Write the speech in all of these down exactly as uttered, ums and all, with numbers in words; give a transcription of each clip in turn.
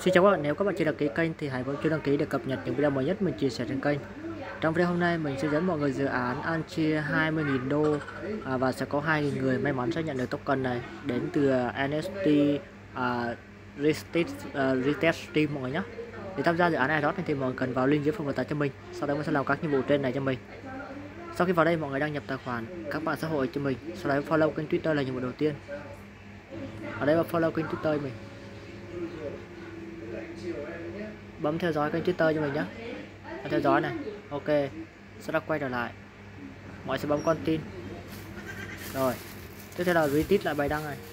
Xin chào các bạn, nếu các bạn chưa đăng ký kênh thì hãy bấm chuông đăng ký để cập nhật những video mới nhất mình chia sẻ trên kênh. Trong video hôm nay mình sẽ dẫn mọi người dự án ăn chia hai mươi nghìn đô à, và sẽ có hai nghìn người may mắn sẽ nhận được token này đến từ en ép tê uh, Retest, uh, Retest Stream mọi người nhé. Để tham gia dự án này đó thì mọi người cần vào link dưới phần mô tả cho mình, sau đó mình sẽ làm các nhiệm vụ trên này cho mình. Sau khi vào đây mọi người đăng nhập tài khoản các mạng xã hội cho mình, sau đó follow kênh Twitter là nhiệm vụ đầu tiên. Ở đây là follow kênh Twitter mình. Bấm theo dõi kênh Twitter cho mình nhé. Theo dõi này, ok. Sau đó quay trở lại, mọi sẽ bấm con tin. Rồi, tiếp theo là retweet lại bài đăng này.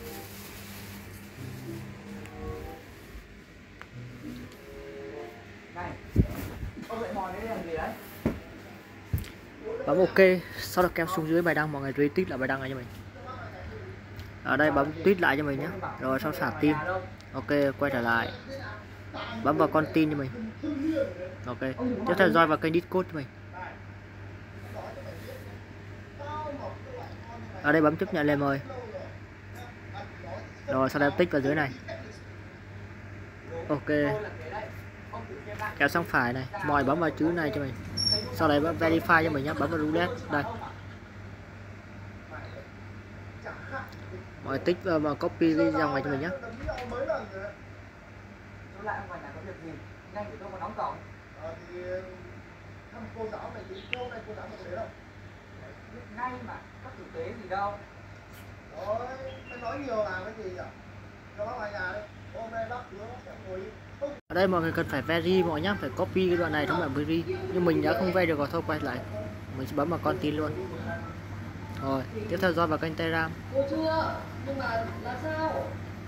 Bấm ok, sau đó kéo xuống dưới bài đăng, mọi người retweet lại bài đăng này cho mình. Ở đây bấm tweet lại cho mình nhé. Rồi sau xả tim, ok, quay trở lại, bấm vào con tin cho mình. Ok, tiếp theo join vào kênh Discord cho mình. Ở đây bấm chấp nhận lời mời. Rồi sau đó tích vào dưới này. Ok, kéo sang phải này, mọi bấm vào chữ này cho mình. Sau đấy bấm verify cho mình nhé, bấm vào roulette đây. Mọi tích vào, vào copy cái dòng này cho mình nhé. Ngay mà các thực tế gì đâu. Rồi, phải nói nhiều là cái gì vậy? Cho bác ngoài nhà đấy. Hôm nay bác hứa sẽ ngồi. Ở đây mọi người cần phải veri mọi nhá, phải copy cái đoạn này trong đoạn veri. Nhưng mình đã không veri được rồi, thôi quay lại. Mình sẽ bấm vào con tin luôn. Rồi, tiếp theo join vào kênh Telegram. Cô chưa, nhưng mà là sao?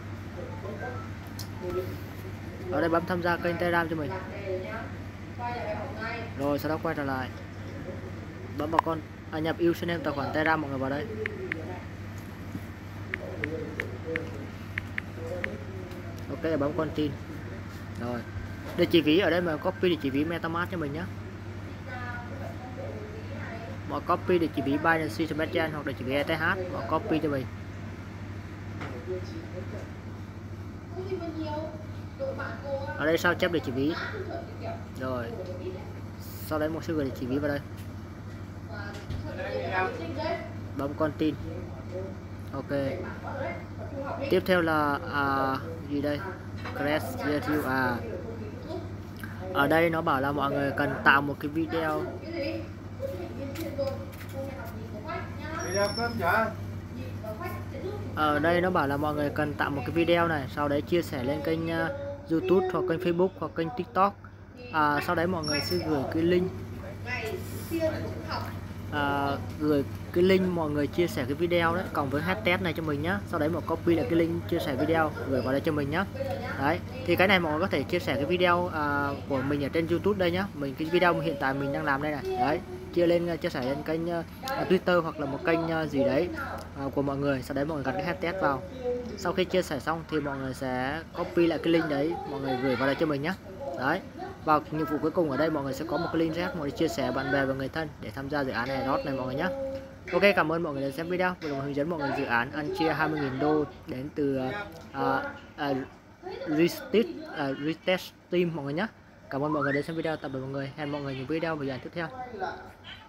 Ở đây bấm tham gia kênh Telegram cho mình. Rồi sau đó quay trở lại, bấm vào con à, nhập username tài khoản Telegram mọi người vào đây. Ok, bấm con tin. Rồi, địa chỉ ví ở đây mà copy địa chỉ ví MetaMask cho mình nhé. Mọi copy địa chỉ ví Binance Smart Chain hoặc địa chỉ ví e tê hát, mọi copy cho mình. Ở đây sao chép địa chỉ ví. Rồi, sau đấy một sẽ gửi địa chỉ ví vào đây. Bấm con tin. Ok. Tiếp theo là à, gì đây? Crash review à. Ở đây nó bảo là mọi người cần tạo một cái video. Ở đây nó bảo là mọi người cần tạo một cái video này, sau đấy chia sẻ lên kênh uh, YouTube hoặc kênh Facebook hoặc kênh TikTok. À, sau đấy mọi người sẽ gửi cái link à, gửi cái link mọi người chia sẻ cái video đấy cộng với hashtag này cho mình nhá. Sau đấy một copy lại cái link chia sẻ video gửi vào đây cho mình nhá. Đấy, thì cái này mọi người có thể chia sẻ cái video à, của mình ở trên YouTube đây nhá. Mình cái video hiện tại mình đang làm đây này. Đấy, chia lên chia sẻ lên kênh uh, Twitter hoặc là một kênh uh, gì đấy uh, của mọi người. Sau đấy mọi người gắn cái hashtag vào. Sau khi chia sẻ xong thì mọi người sẽ copy lại cái link đấy, mọi người gửi vào đây cho mình nhé. Đấy, và nhiệm vụ cuối cùng ở đây mọi người sẽ có một cái link rác mọi người chia sẻ bạn bè và người thân để tham gia dự án này này mọi người nhé. Ok, cảm ơn mọi người đã xem video. Vừa rồi hướng dẫn mọi người dự án ăn chia hai mươi nghìn đô đến từ uh, uh, Retest uh, Retest Team mọi người nhé. Cảm ơn mọi người đã xem video. Tạm biệt mọi người, hẹn mọi người những video về dự án tiếp theo.